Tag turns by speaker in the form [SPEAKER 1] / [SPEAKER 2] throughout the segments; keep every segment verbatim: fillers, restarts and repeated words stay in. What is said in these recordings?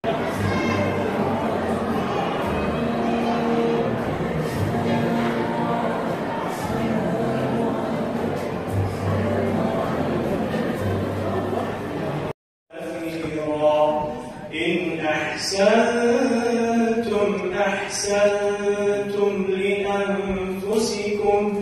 [SPEAKER 1] إن أحسنتم أحسنتم لأنفسكم.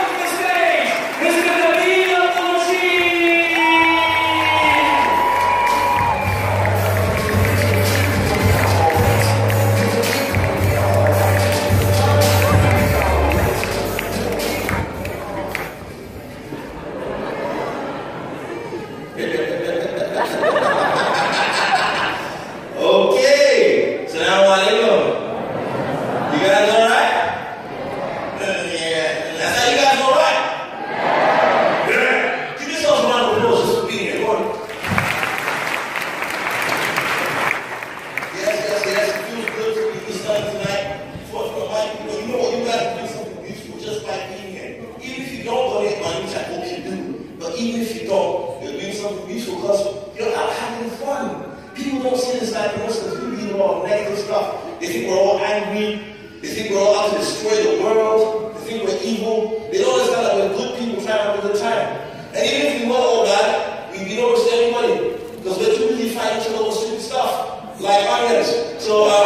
[SPEAKER 2] Even if you don't, you're doing something useful because you're out having fun. People don't see this like Muslims. People read all negative stuff. They think we're all angry. They think we're all out to destroy the world. They think we're evil. They don't understand that we're good people trying to have a good time. And even if we were all bad, we'd be over to anybody because we're too busy fighting each other with stupid stuff like onions. So, um,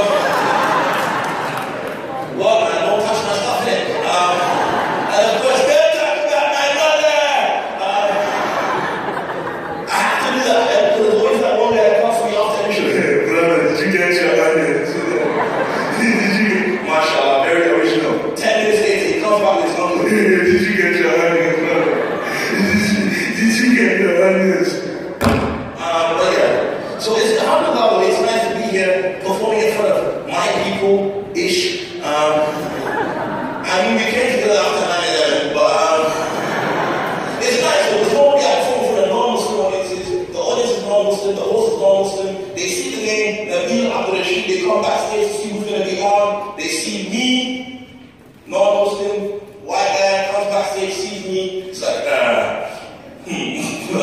[SPEAKER 2] well, man, don't touch my stuff in it. Um, and of course, did you get your onions? Did you get your onions? Um, but yeah, so it's alhamdulillah, it's nice to be here performing in front of my people-ish. Um, I mean, we came together after nine eleven, but um, it's nice because normally I perform for the non-Muslim audiences. The audience is non-Muslim, the host is non-Muslim. They see the name, Nabil Abdul Rashid, they come backstage to see who's going to be on. They see me, non-Muslim. White guy comes backstage, sees me, it's like, uh, hmm,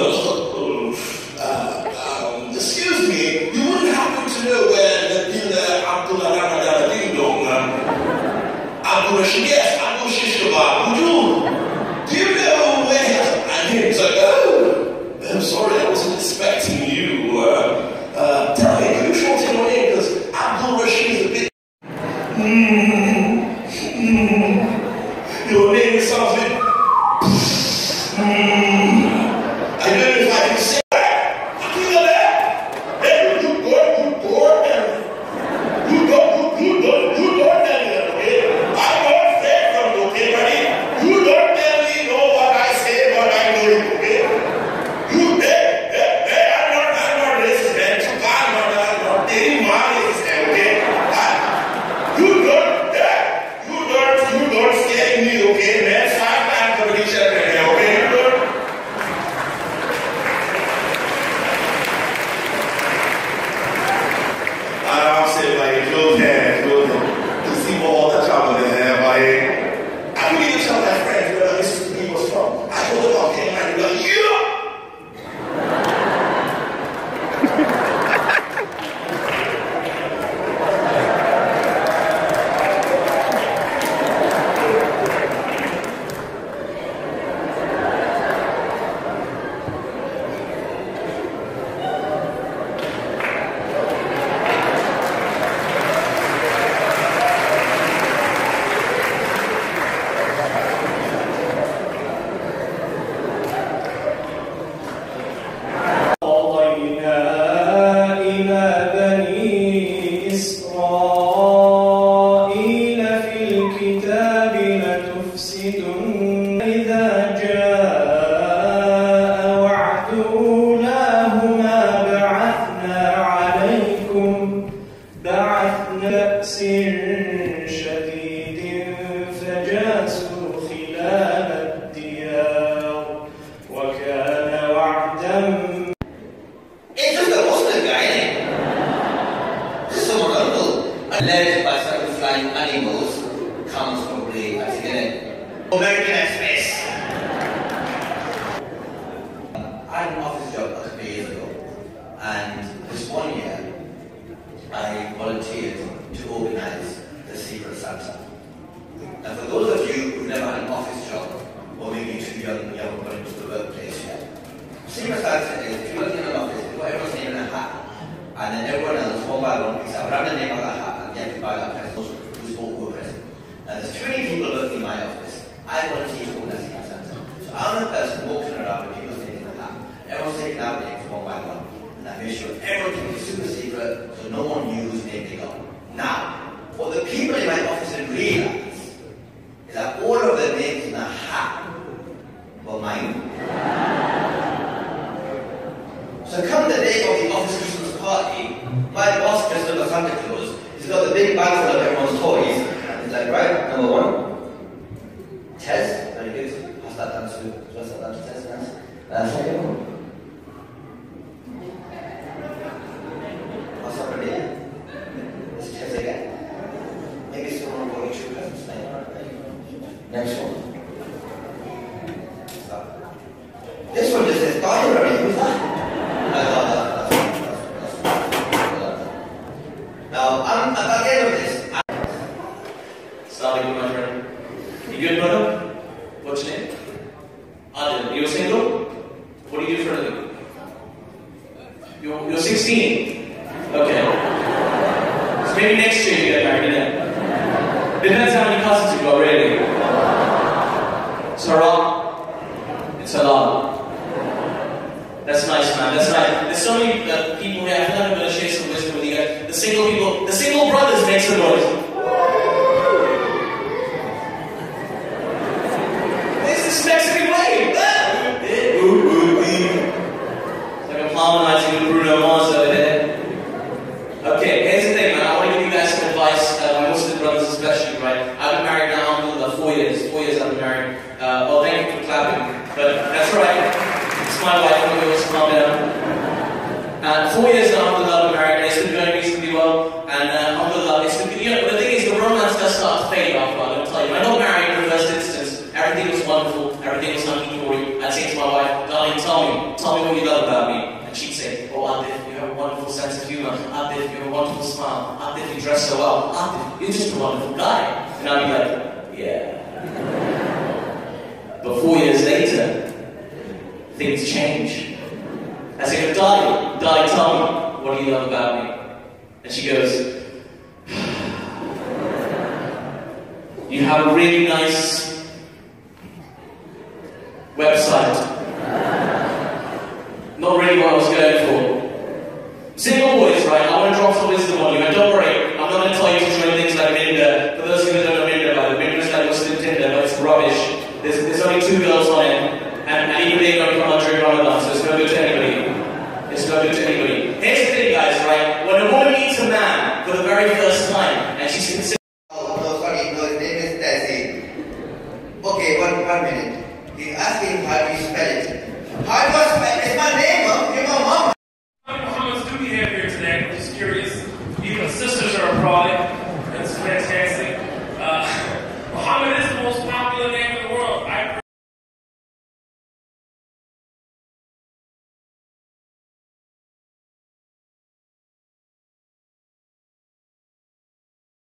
[SPEAKER 2] uh, um, excuse me, you wouldn't happen to know where Nabil Abdullah Ramadan Ding Dong, Abdul Rashid, yes, Abdul Shishkaba, would you? Do you know where he is? And he's like, oh, I'm sorry, I wasn't expecting you. Uh, uh, tell me, can you shorten your name? Because Abdul Rashid is a bit. Mm, mm. Your name sounds like mm. I don't know if I can say that. You know that? Hey, you go, you go, and you go, you, you don't, you don't tell me that, okay? I'm not fair from you, okay, buddy? You don't tell me know what I say, what I know, okay? You, hey, hey, hey, I'm not, I'm not racist, man. I'm not, I'm not, any man is there, okay? I, you don't, hey, you don't, you don't scare me, okay, man? Five times for each other, okay? I'll say, like, close hands, close hands. To see all the trouble in there, like, I don't even tell my friends where this he was from. I told them, okay, man, they're like, yeah! Led by certain flying animals comes probably, I forget it, American Express. I had an office job a couple of years ago, and this one year,
[SPEAKER 3] Santa. And for those of you who've never had an office job, or maybe too young, you haven't gone into the workplace yet, Secret Santa is, if you work in an office, you put everyone's name in a hat, and then everyone else, one by one, picks out random name on that hat, and you have to buy that present, who's all who are present. And there's twenty people working in my office. I volunteer to organize Secret Santa. So I'm the person walking around with people's names in the hat. Everyone's taking out names one by one. And I made sure everyone kept it super secret, so no one knew whose name they got. Now, what the people in my office didn't realize is that all of the names in the hat were mine. So come the day of the office Christmas party, my boss dressed up as Santa Claus, he's got the big bag full of everyone's toys. He's like, right, number one, Tess, very good, pass that down to, pass that down to Tess, nice. Uh, second one. What's up here? This is Tess again. Maybe someone will get you presents. Next one. Stop. This one just says diary already, who's that? I love that. That's, that's, that's, that's, now, I'm, at the end of this,
[SPEAKER 4] Assalamu alaikum, my friend. You good, brother? What's your name? Adil. You're single? What do you do for a living? You're, you're sixteen? Okay. So maybe next year you get married, innit? Depends how many cousins you got, really. It's haram. It's halal. That's nice, man. That's nice. There's so many uh, people here. I feel like I'm going to share some wisdom with you guys. The single people, the single brothers make some noise. This Mexican wave! It's like I'm harmonizing with Bruno Mars over there. Okay, here's the thing, man. I want to give you guys some advice. Uh, my Muslim brothers especially, right? I've been married now, alhamdulillah, four years. Four years I've been married. Uh, well, thank you for clapping. But that's right. It's my wife. I'm going to calm down. And four years now, alhamdulillah, I've been married. And it's been going reasonably well. And uh, alhamdulillah, it's been, you know, the thing is, the romance does start to fade after a while. Let me tell you. When I got married in the first instance, everything was wonderful, everything was hunky-dory. I'd say to my wife, darling, tell me, tell me what you love about me. And she'd say, oh, Adif, you have a wonderful sense of humor. Adif, you have a wonderful smile. Adif, you dress so well. Adif, you're just a wonderful guy. And I'd be like, yeah. But four years later, things change. I say, darling, darling, tell me, what do you love about me? And she goes, you have a really nice website. Not really what I was going for. Single boys, right? I want to drop some wisdom on you, and don't worry, I'm not going to tell you to join things like Minder. For those of you who don't know Minder, by the way, Minder is like Muslim Tinder, but it's rubbish. There's, there's only two girls on it, and, and even they don't come out during Ramadan, so it's no good to anybody. It's no good to anybody. Here's the thing, guys, right? When a woman meets a man for the very first time, and she's considered.
[SPEAKER 3] oh, no, sorry, no, his name is Tessie. Okay, one, one minute. He's asking how do you spell it. How do I spell it? It's my name, huh? You're my mom.